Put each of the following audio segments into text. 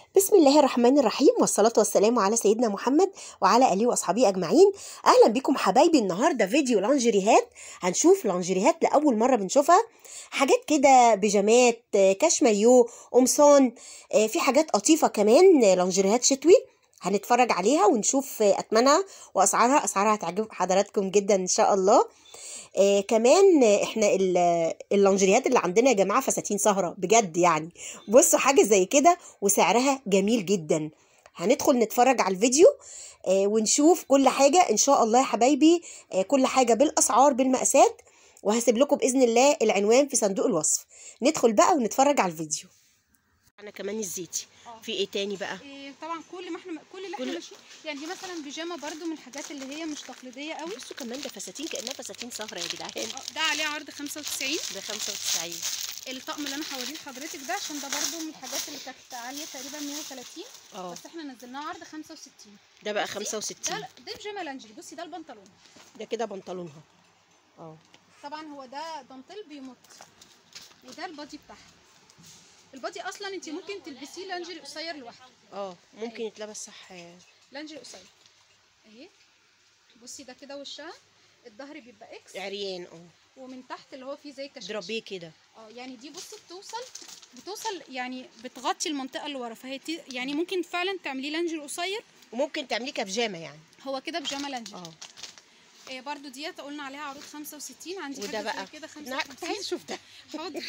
بسم الله الرحمن الرحيم، والصلاة والسلام على سيدنا محمد وعلى آله وأصحابه أجمعين. أهلا بكم حبايبي. النهاردة فيديو لانجريهات. هنشوف لانجريهات لأول مرة بنشوفها، حاجات كده بيجامات، كاش مايو، قمصان، في حاجات قطيفة كمان، لانجريهات شتوي. هنتفرج عليها ونشوف أثمنها وأسعارها. أسعارها هتعجب حضراتكم جدا إن شاء الله. كمان احنا اللانجريات اللي عندنا يا جماعه فساتين سهره بجد يعني. بصوا حاجه زي كده وسعرها جميل جدا. هندخل نتفرج على الفيديو ونشوف كل حاجه ان شاء الله يا حبايبي. كل حاجه بالاسعار بالمقاسات، وهسيب لكم باذن الله العنوان في صندوق الوصف. ندخل بقى ونتفرج على الفيديو. انا كمان الزيتي. في ايه تاني بقى؟ طبعا كل اللي احنا ماشيين يعني. دي مثلا بيجامه برده من الحاجات اللي هي مش تقليديه قوي. بصوا كمان ده فساتين كانها فساتين سهره يا جدعان. ده عليه عرض 95. ده 95. الطقم اللي انا هوريه لحضرتك ده عشان ده برده من الحاجات اللي كانت عاليه تقريبا 130. بس احنا نزلناه عرض 65. ده بقى 65. ده بيجامه لانجري. بصي ده البنطلون، ده كده بنطلونها. طبعا هو ده دانتيل بيمط. وده البادي بتاعها. البادي اصلا انت ممكن تلبسيه لانجري قصير لوحده. ممكن يتلبس صح. لانجري قصير اهي. بصي ده كده وشها، الظهر بيبقى اكس عريان. ومن تحت اللي هو فيه زي كشاش درابيه كده. يعني دي بصي بتوصل يعني بتغطي المنطقه اللي ورا. فهي يعني ممكن فعلا تعمليه لانجري قصير، وممكن تعمليه كبيجامه يعني. هو كده بيجامه لانجري. برضو ديت قلنا عليها عروض 65. عندي وده بقى كده 55. كنت عايز اشوف ده. حاضر.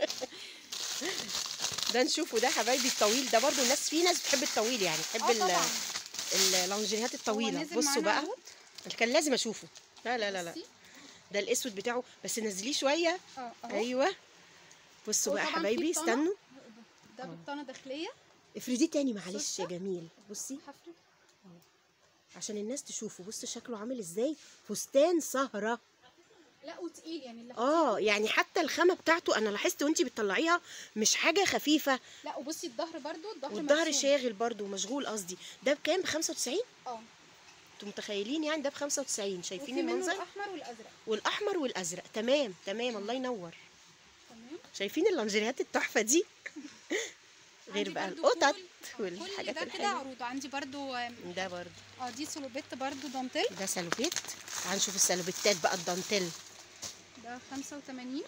ده نشوفه ده حبايبي. الطويل ده برضو في ناس بتحب الطويل يعني، بتحب اللانجريهات الطويله. بصوا بقى كان لازم اشوفه. لا ده الاسود بتاعه، بس نزليه شويه. ايوه بصوا بقى حبايبي. استنوا. ده بطانه داخليه. افرديه تاني معلش يا جميل. بصي عشان الناس تشوفه. بصوا شكله عامل ازاي. فستان سهره. لا وتقيل يعني. يعني حتى الخامه بتاعته انا لاحظت وانتي بتطلعيها مش حاجه خفيفه. لا وبصي الظهر برضو، والظهر شاغل برضو مشغول قصدي. ده بكام؟ ب 95. انتوا متخيلين يعني ده ب 95. شايفين المنظر؟ الاحمر والازرق. والاحمر والازرق. تمام. الله ينور. تمام. شايفين اللانجريهات التحفه دي؟ غير بقى القطط والحاجات الحلوه. ده كده عروض. عندي برضو ده برضو دي سلوبيت برضو دانتيل. ده سلوبيت. تعالوا نشوف السلوبيتات بقى. الدانتيل ده 85.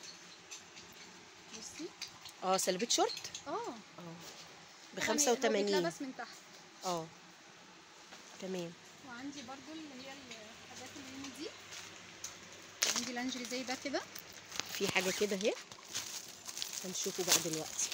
بصي سلوبيت شورت. ب 85. بيتلبس من تحت. تمام. وعندي برضو اللي هي الحاجات اللي هنا دي. عندي لانجري زي ده كده. في حاجه كده اهي هنشوفه بقى دلوقتي.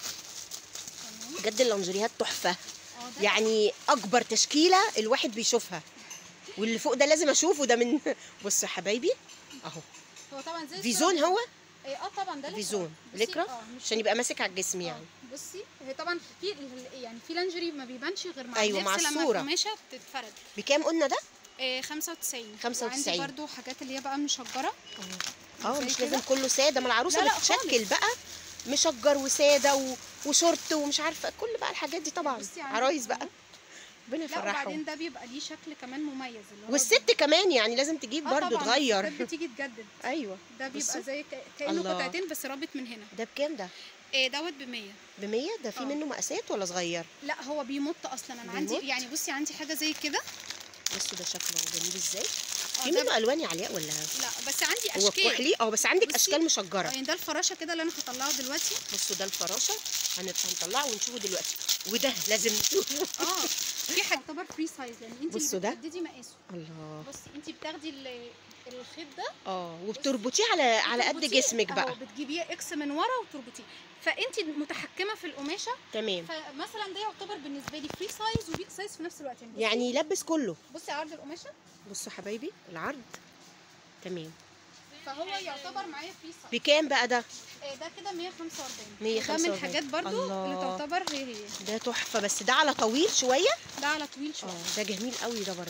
بجد اللانجريهات تحفه. يعني اكبر تشكيله الواحد بيشوفها. واللي فوق ده لازم اشوفه. ده من بصوا يا حبايبي اهو. هو طبعا زي فيزون. هو طبعا ده فيزون ليكرا عشان يبقى ماسك على الجسم يعني. بصي هي طبعا في يعني في لانجري ما بيبانش غير مع مع الصوره. لما القماشه بتتفرد. بكام قلنا ده؟ 95. 95. وعندي برضو حاجات اللي هي بقى مشجره. مش لازم كله ساده. ما العروسه بتشكل بقى مشجر وساده وشورت ومش عارفه كل بقى الحاجات دي. طبعا عرايس بقى ربنا يفرحهم. وبعدين ده بيبقى ليه شكل كمان مميز. والست كمان يعني لازم تجيب برضو تغير. بتيجي تجدد. ايوه ده بيبقى زي كانه قطعتين بس رابط من هنا. ده بكام ده؟ دوت ب 100. ب 100. ده في منه مقاسات ولا صغير؟ لا هو بيمط اصلا. انا عندي يعني بصي عندي حاجه زي كده. بصوا ده شكله جميل ازاي. في منه الوان يا علاء ولا لا؟ بس عندي اشكال. هو كحلي. بس عندك اشكال مشجره. يعني ده الفراشه كده اللي انا هطلعه دلوقتي. بصوا ده الفراشه هنطلعه ونشوفه دلوقتي. وده لازم نشوفه. في حاجه تعتبر فري سايز يعني. انت اللي بتحددي مقاسه. الله. بصي انت بتاخدي الخيط ده وبتربطيه على قد جسمك بقى. بتجيبيه اكس من ورا وتربطيه. فانت متحكمه في القماشه. تمام. فمثلا ده يعتبر بالنسبه لي فري سايز وبيج سايز في نفس الوقت يعني يلبس كله. بصي عرض القماشه. بصوا حبايبي العرض. تمام. فهو يعتبر معايا فري سايز. بكام بقى ده؟ ده كده 145. 145. ده من الحاجات برضو اللي تعتبر هي ده تحفه. بس ده على طويل شويه. ده على طويل شويه. ده جميل قوي ده برضو.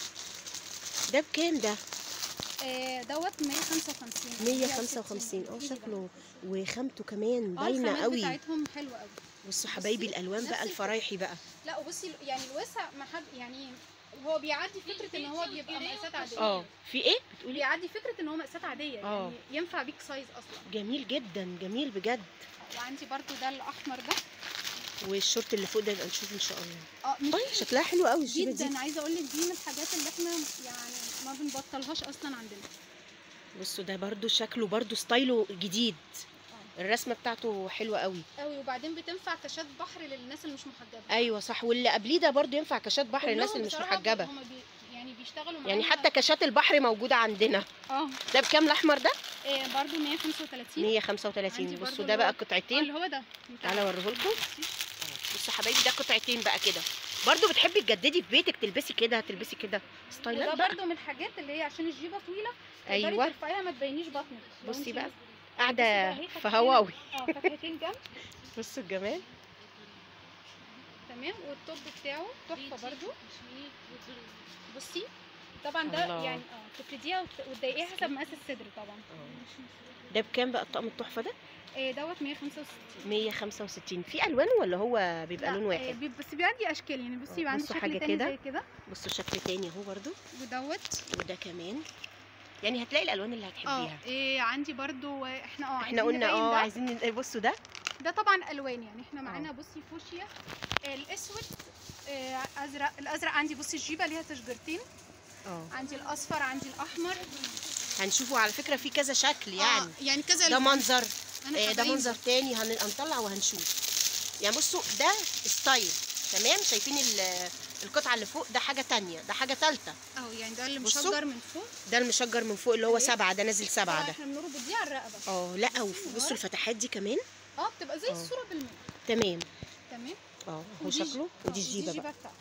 ده بكام ده؟ دوت 155. 155. شكله وخامته كمان باينه قوي. بتاعتهم حلوه قوي. بصوا حبايبي الالوان بقى الفرايحي بقى. لا وبصي يعني الوسع ما حد يعني هو بيعدي فكره ان هو بيبقى مقاسات عاديه. في ايه بتقولي؟ بيعدي فكره ان هو مقاسات عاديه. يعني ينفع بيك سايز اصلا. جميل جدا. جميل بجد. وعندي برضو ده الاحمر ده. والشورت اللي فوق ده يبقى نشوف ان شاء الله. مش شكلها حلو قوي الجيبه دي جدا. عايزه اقول لك دي من الحاجات اللي احنا يعني ما بنبطلهاش اصلا عندنا. بصوا ده برضو شكله برضو ستايله جديد. الرسمه بتاعته حلوه قوي قوي، وبعدين بتنفع كاشات بحر للناس اللي مش محجبه. ايوه صح، واللي قبليه ده برضو ينفع كاشات بحر للناس اللي مش محجبه. يعني بيشتغلوا معانا، يعني حتى كاشات البحر موجوده عندنا. ده بكام الاحمر ده؟ برضو 135. 135. بصوا ده بقى قطعتين اللي هو ده. تعالى اوريهولكم. بصوا حبايبي ده قطعتين بقى كده. برضو بتحبي تجددي في بيتك تلبسي كده، تلبسي كده ستايلات ده برضو من الحاجات اللي هي عشان الجيبه طويله. ايوه ترفعيها ما تبينيش بطنك. بصي بقى قاعده في هواوي. فتحتين جنب. بصوا الجمال. تمام. والتوب بتاعه تحفه برضو. بصي طبعا ده الله. يعني تفرديها وتضايقيها حسب مقاس الصدر طبعا. ده بكام بقى الطقم التحفه ده؟ دوت 165. 165. في الوان ولا هو بيبقى لون واحد؟ بس بيبقى عندي اشكال يعني. بصي بيبقى عندي شكل تاني زي كده. بصوا شكل تاني اهو برضو. ودوت وده كمان. يعني هتلاقي الالوان اللي هتحبيها. عندي برضو احنا قلنا عايزين. بصوا ده طبعا الوان يعني. احنا معانا بصي فوشيا، الاسود، ازرق. الازرق عندي بصي الجيبه ليها تشجيرتين. عندي الاصفر، عندي الاحمر. هنشوفه على فكره في كذا شكل يعني. يعني كذا. ده منظر، ده منظر تاني هنطلع وهنشوف. يعني بصوا ده ستايل. تمام. شايفين القطعه اللي فوق ده حاجه تانية، ده حاجه ثالثه. يعني ده اللي مشجر من فوق. ده المشجر من فوق اللي هو 7 ده نازل 7 ده. احنا بنربط دي على الرقبه. لا وبصوا الفتحات دي كمان. بتبقى زي الصوره بالمية. تمام. هو ودي شكله. ودي الجيبه بقى. بتاعته.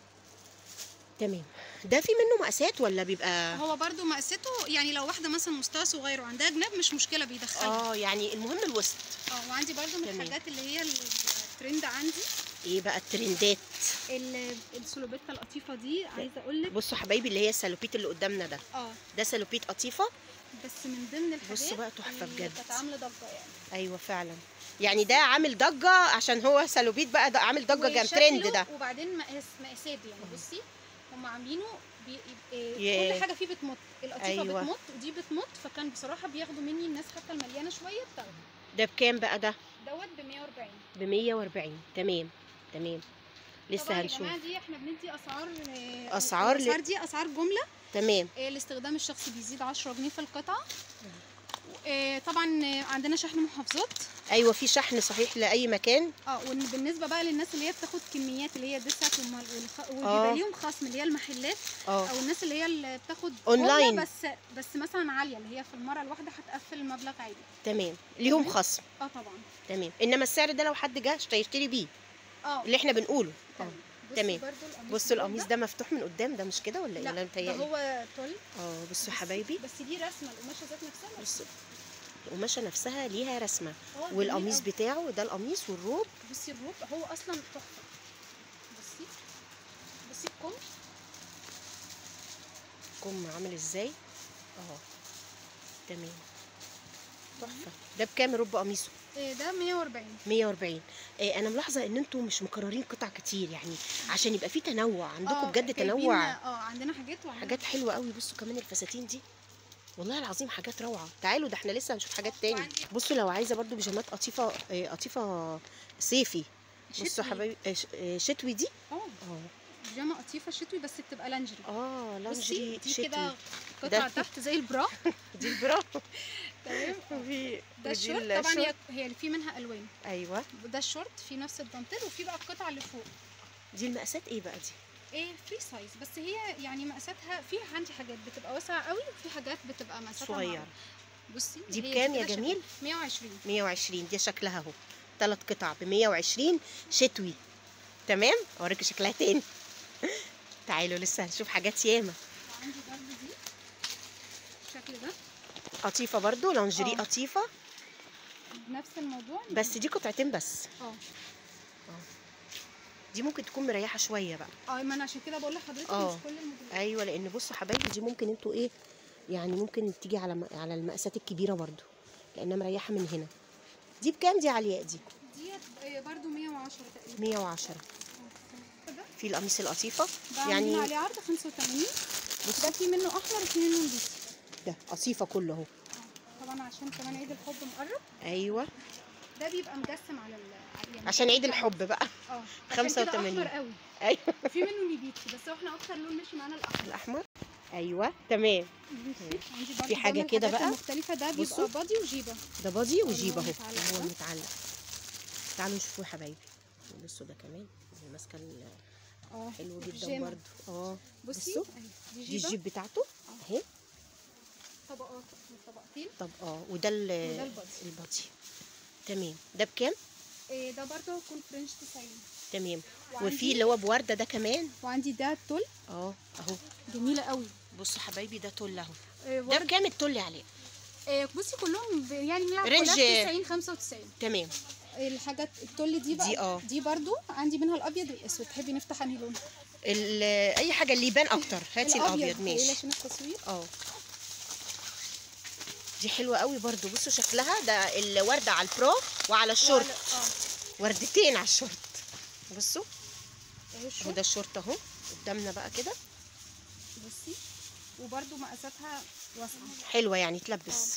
تمام. ده في منه مقاسات ولا بيبقى؟ هو برضو مقاساته يعني لو واحده مثلا مستوى صغير وعندها جناب مش مشكله بيدخلها. يعني المهم الوسط. وعندي برضو من الحاجات اللي هي الترند عندي. ايه بقى الترندات؟ السلوبيتا القطيفه دي. عايزه اقول لك بصوا حبايبي اللي هي السلوبيت اللي قدامنا ده. ده سلوبيت قطيفه. بس من ضمن الحاجات بصوا بقى تحفه بجد. كانت عامله ضجه يعني. ايوه فعلا. يعني ده عامل ضجه عشان هو سلوبيت بقى ده عامل ضجه جام ترند ده. وبعدين مقاسات يعني. بصي هم عاملينه كل حاجه فيه بتمط. القطيفه بتمط ودي بتمط. فكان بصراحه بياخدوا مني الناس حتى المليانه شويه بتاخده. ده بكام بقى ده؟ دوت ب 140. ب 140. تمام. لسه هنشوف. طبعا يا جماعه دي احنا بندي اسعار دي اسعار جمله. تمام. الاستخدام الشخصي بيزيد 10 جنيه في القطعه. طبعا عندنا شحن محافظات. ايوه في شحن صحيح لاي مكان. وبالنسبه بقى للناس اللي هي بتاخد كميات اللي هي ديسات وبيبقى ليهم خصم اللي هي المحلات. او الناس اللي هي اللي بتاخد اونلاين بس مثلا عاليه اللي هي في المره الواحده هتقفل المبلغ عادي. تمام. ليهم خصم. طبعا. تمام. انما السعر ده لو حد جه هيشتري بيه اللي احنا بنقوله. تمام. بصوا القميص ده مفتوح من قدام ده مش كده ولا ايه؟ لا ده هو طول. بصوا حبايبي. بس دي رسمه القماشه ذات نفسها. بصوا القماشه نفسها ليها رسمه. والقميص بتاعه ده القميص والروب. بصي الروب هو اصلا تحفه. بصي الكم عامل ازاي. تمام. تحفه. ده بكام الروب قميصه؟ ده 140. 140. انا ملاحظه ان انتم مش مكررين قطع كتير يعني عشان يبقى في تنوع عندكم بجد تنوع. عندنا حاجات حلوه قوي. بصوا كمان الفساتين دي والله العظيم حاجات روعه. تعالوا ده احنا لسه هنشوف حاجات تاني. بصوا لو عايزه برضو بيجامات قطيفه صيفي. بصوا حبايبي شتوي دي. بيجامه قطيفه شتوي بس بتبقى لانجري. لانجري دي كده قطعه تحت زي البرا. دي البرا. تمام. ده الشورت طبعا هي في منها الوان. ايوه. ده الشورت في نفس الدانتيل وفي بقى القطعه اللي فوق. دي المقاسات ايه بقى دي؟ فري سايز. بس هي يعني مقاساتها في عندي حاجات بتبقى واسعه قوي وفي حاجات بتبقى مقاساتها صغيره. بصي دي بكام يا جميل؟ 120. 120. دي شكلها اهو 3 قطع ب 120 شتوي. تمام. اوريكي شكلها تاني. تعالوا لسه هنشوف حاجات ياما. عندي برضه دي الشكل ده قطيفه برضو لانجري قطيفه بنفس الموضوع بس دي قطعتين بس. دي ممكن تكون مريحه شويه بقى. ما انا عشان كده بقول لحضرتك مش كل الموديلات. ايوه لان بصوا حبايبي دي ممكن انتوا ايه يعني ممكن تيجي على المقاسات الكبيره برضو لانها مريحه من هنا. دي بكام دي علياء دي برضو 110 تقريبا. 110. في القميص القطيفه يعني عليه عرض 85. ده في منه احمر وفي منه نبيتي. ده قصيفه كله اهو. طبعا عشان كمان عيد الحب مقرب. ايوه. ده بيبقى مجسم على يعني عشان عيد الحب بقى. 85 احمر قوي. ايوه وفي منه نبيتي بس احنا اكتر لون ماشي معانا الاحمر. ايوه تمام. في حاجه كده بقى مختلفه، ده بيبقى بادي وجيبه. ده بادي وجيبه اهو اللي هو المتعلق. تعالوا نشوفوه يا حبايبي. بصوا ده كمان ماسكه حلو جدا برده. بصي دي الجيب بتاعته اهي. طبقات طبقتين. طب وده البادي. تمام. ده بكام؟ ده برده يكون فرنش 90. تمام. وفي اللي هو بورده ده كمان. وعندي ده التل اهو جميله قوي. بصوا حبايبي ده تل اهو. ده بكام التل عليه؟ بصي كلهم يعني رينج 90 95. تمام. الحاجات التل دي بقى دي برضو عندي منها الابيض والاسود. تحبي نفتح انهي لون؟ اي حاجه اللي يبان اكتر. هاتي الابيض ماشي. عشان التصوير. دي حلوه قوي برضو. بصوا شكلها ده الورده على البرو وعلى الشورت. وردتين على الشورت. بصوا اهو ده الشورت اهو قدامنا بقى كده. بصي وبرده مقاساتها واسعه حلوه يعني تلبس.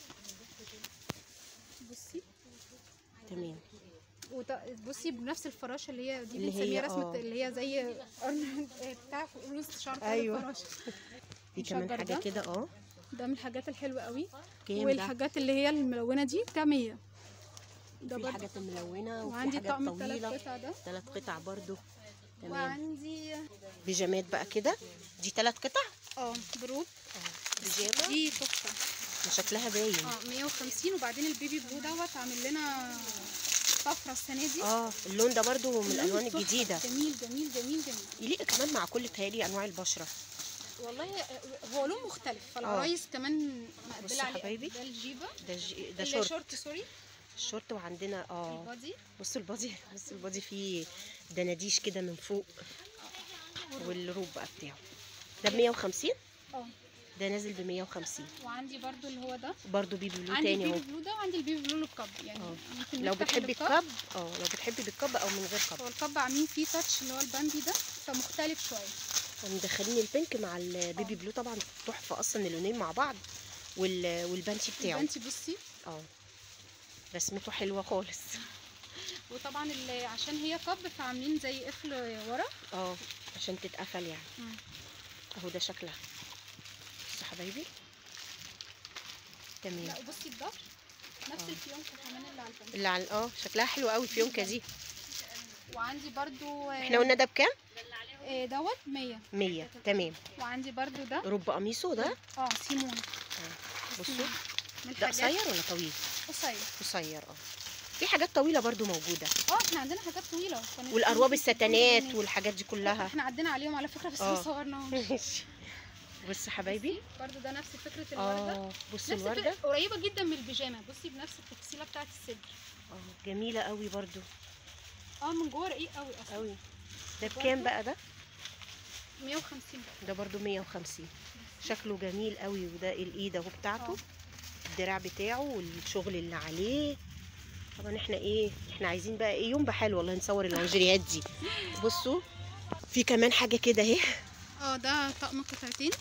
بصي تمام. بصي بنفس الفراشه اللي هي دي بنسميها رسمه اللي هي زي بتاع روز شعر. ايوه. الفراشه. في كمان حاجه كده ده من الحاجات الحلوه قوي. والحاجات اللي هي الملونه دي بتاع 100. ده في حاجات الملونه وعندي حاجات طقم طويله. 3 قطع ده. 3 قطع برضو. تمام. وعندي بيجامات بقى كده. دي 3 قطع. بروب. بيجامه دي تحفه. شكلها باين. 150. وبعدين البيبي بلو دوت عامل لنا طفره السنه دي. اللون ده برضو من الالوان الجديده. جميل جميل جميل جميل. يليق كمان مع كل تهيألي انواع البشره. والله هو لون مختلف. فالعرايس كمان مقبله عليه. حبايبي ده الجيبه. ده شورت سوري. الشورت. وعندنا البادي. بصوا البادي فيه دناديش كده من فوق. والروب بقى بتاعه ده ب 150. ده نازل ب 150. وعندي برضو اللي هو ده برضو بيبي بلو عندي تاني اهو. البيبي بلو ده وعندي البيبي بلو الكب يعني. ممكن لو بتحبي الكب لو بتحبي بالكب او من غير كب. هو الكب عاملين فيه تاتش اللي هو البامبي ده فمختلف شويه. مدخلين البينك مع البيبي بلو طبعا تحفه اصلا اللونين مع بعض. والبنتي بتاعه. البنتي بصي رسمته حلوه خالص. وطبعا عشان هي كب فعاملين زي قفل ورا. عشان تتقفل يعني. اهو ده شكلها. بصوا حبايبي. تمام. لا بصي الظهر نفس الفيونكه كمان اللي على شكلها حلو قوي الفيونكه دي. وعندي برضو احنا قلنا ده بكام؟ دوت 100. تمام. وعندي برضو ده رب قميصه ده. سيمون. بصوا ده قصير ولا طويل؟ قصير. في حاجات طويله برضو موجوده. احنا عندنا حاجات طويله. والارواب الستانات والحاجات دي كلها احنا عدينا عليهم على فكره بس ما صورناهمش. بصي حبايبي برضو ده نفس فكره الورده. بصي الورده قريبه جدا من البيجامه. بصي بنفس التفصيله بتاعه الصدر. جميله قوي برضو. من جوه رقيق قوي اصلا. ده بكام بقى ده؟ 150. ده برضو 150. شكله جميل قوي. وده الايد اهو بتاعته. الدراع بتاعه والشغل اللي عليه. طبعا احنا عايزين بقى يوم بحال والله نصور اللانجريات دي. بصوا في كمان حاجه كده اهي. ده طقم قطعتين.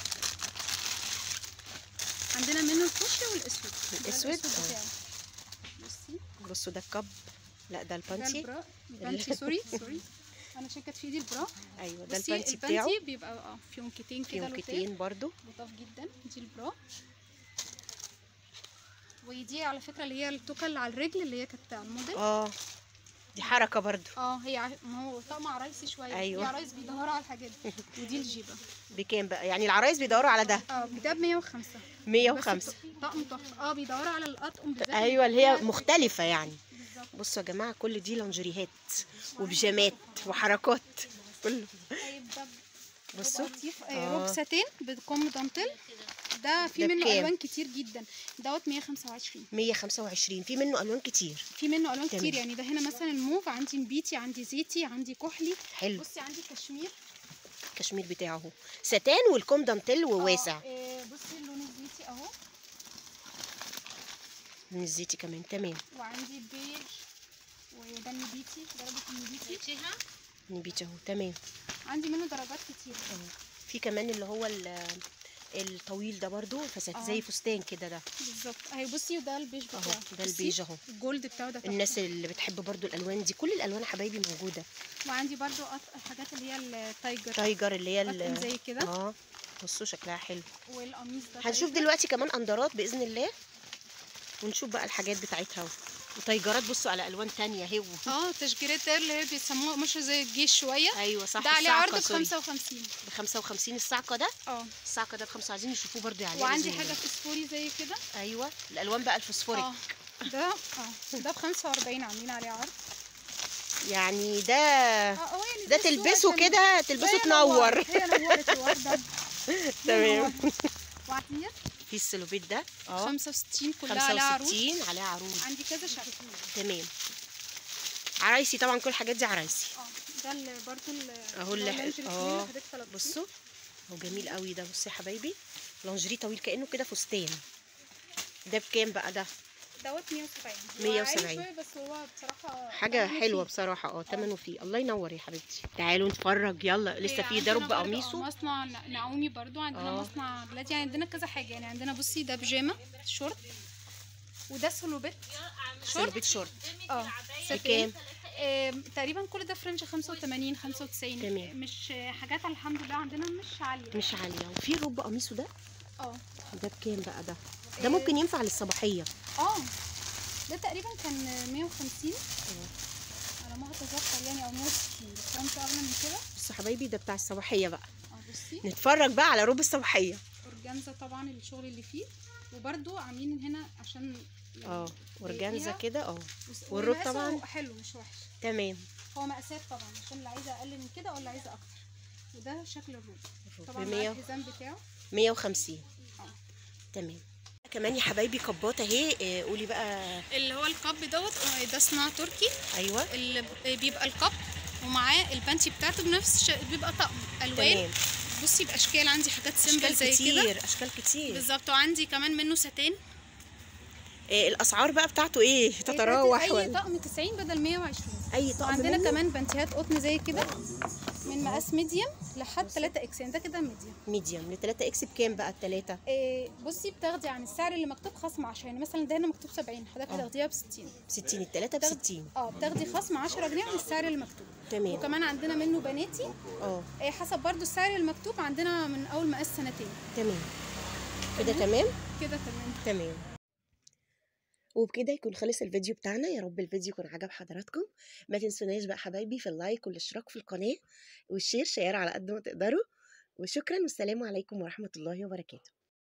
عندنا منه الفوشيا والاسود. بصوا ده الكب. لا ده البانتي. البانتي سوري انا شكت في ايدي البرا. ايوه ده البانتي بتاعه. البانتي بيبقى فيونكتين كده. فيونكتين برضو لطاف جدا. دي البرا. ودي على فكره اللي هي التوكه اللي على الرجل اللي هي كانت على الموديل. دي حركه برضو. هي ما هو طقم عرايسي شويه. ايوه. في عرايس بيدوروا على الحاجات دي. ودي الجيبه. بكام بقى؟ يعني العرايس بيدوروا على ده. ده ب 105. 105. طقم تحفه. بيدوروا على الأطقم بالذات. ايوه اللي هي مختلفه يعني. بصوا يا جماعه كل دي لانجريهات وبيجامات وحركات كله. طيب ده بصوا روب ساتين بكم دانتيل. ده في منه الوان كتير جدا. دوت 125. 125. في منه الوان كتير. كتير يعني. ده هنا مثلا الموف. عندي نبيتي عندي زيتي عندي كحلي. حلو. بصي عندي الكشمير بتاعه اهو ساتان والكم دانتيل وواسع. بصي اللون الزيتي اهو. من الزيتي كمان. تمام. وعندي بيج. وده النبيتي درجه النبيتي اهو. تمام. عندي منه درجات كتير. في كمان اللي هو الطويل ده برضو زي فستان كده ده بالظبط اهي. بصي وده البيج بتاعه اهو، ده البيج اهو، الجولد بتاعه ده. الناس اللي بتحب برضو الالوان دي، كل الالوان يا حبايبي موجوده. وعندي برضو الحاجات اللي هي تايجر اللي هي زي كده. بصوا شكلها حلو. والقميص ده هنشوف دلوقتي كمان اندرات باذن الله، ونشوف بقى الحاجات بتاعتها وتايجرات. بصوا على الوان تانية اهي. تشجيرات اللي هي بيسموها مش زي الجيش شويه. ايوه صح. ده عليه عرض ب 55. ب 55 الصعقه ده. الصعقه ده ب 5. عايزين نشوفوه برضو عليه. وعندي حاجه فسفوري زي كده. ايوه الالوان بقى الفسفوريك. ده ده ب 45 عاملين عليه عرض. يعني ده يعني ده تلبسه كده، تلبسه تنور. هي نورت الورده. تمام. وعطيه في السلوبيت ده 65 كلها عليها عروض. 65 عليها عروض. عندي كذا شكل. تمام. عرايسي طبعا، كل الحاجات دي عرايسي. ده برضو اهو بصوا هو جميل قوي ده. بصوا يا حبايبي، لانجري طويل كانه كده فستان. ده بكام بقى ده؟ دوت 170. 170 بس هو بصراحه حاجه حلوه بصراحه. ثمنه فيه. الله ينور يا حبيبتي. تعالوا نتفرج يلا. لسه في ده رب قميصه. مصنع نعومي برضو عندنا. مصنع بلادي. يعني عندنا كذا حاجه. يعني عندنا بصي ده بيجامه شورت، وده سلوبيت شورت. بكام؟ تقريبا كل ده فرنش 85 95. تمام. مش حاجات الحمد لله عندنا مش عاليه. وفي رب قميصه ده. ده بكام بقى ده؟ ده ممكن ينفع للصباحيه. ده تقريبا كان 150 على ما اتذكر يعني، او 160. بس هو مش اغلى من كده. بصوا حبايبي ده بتاع الصباحيه بقى. بصي نتفرج بقى على روب الصباحيه. اورجانزا طبعا الشغل اللي فيه. وبرده عاملين هنا عشان اورجانزا كده. والروب طبعا حلو مش وحش. تمام. هو مقاسات طبعا عشان اللي عايزه اقل من كده ولا عايزه اكتر. وده شكل الروب طبعا مع الحزام بتاعه 150. تمام. كمان يا حبايبي كبات اهي. قولي بقى. اللي هو الكب دوت ده صناعه تركي. ايوه. اللي بيبقى الكب ومعاه البانتي بتاعته بنفس بيبقى طقم الوان. تمام. بصي باشكال. عندي حاجات سيمبل زي كده. اشكال كتير بالظبط. وعندي كمان منه ستان. الاسعار بقى بتاعته ايه؟ تتراوح اي طقم 90 بدل 120. اي طقم. وعندنا كمان بنتيهات قطن زي كده من مقاس ميديم لحد 3 اكس. يعني ده كده ميديم ل 3 اكس. بكام بقى الثلاثه؟ بصي بتاخدي عن السعر اللي مكتوب خصم 10. يعني مثلا ده هنا مكتوب 70، حضرتك هتاخديها ب 60. 60 الثلاثه ب 60. بتاخدي خصم 10 جنيه عن السعر اللي مكتوب. تمام. وكمان عندنا منه بناتي. حسب برضو السعر المكتوب. عندنا من اول مقاس 2 سنين. تمام كده. تمام كده. تمام. وبكده يكون خلص الفيديو بتاعنا. يا رب الفيديو يكون عجب حضراتكم. ما تنسوناش بقى حبايبي في اللايك والاشتراك في القناه والشير على قد ما تقدروا. وشكرا والسلام عليكم ورحمه الله وبركاته.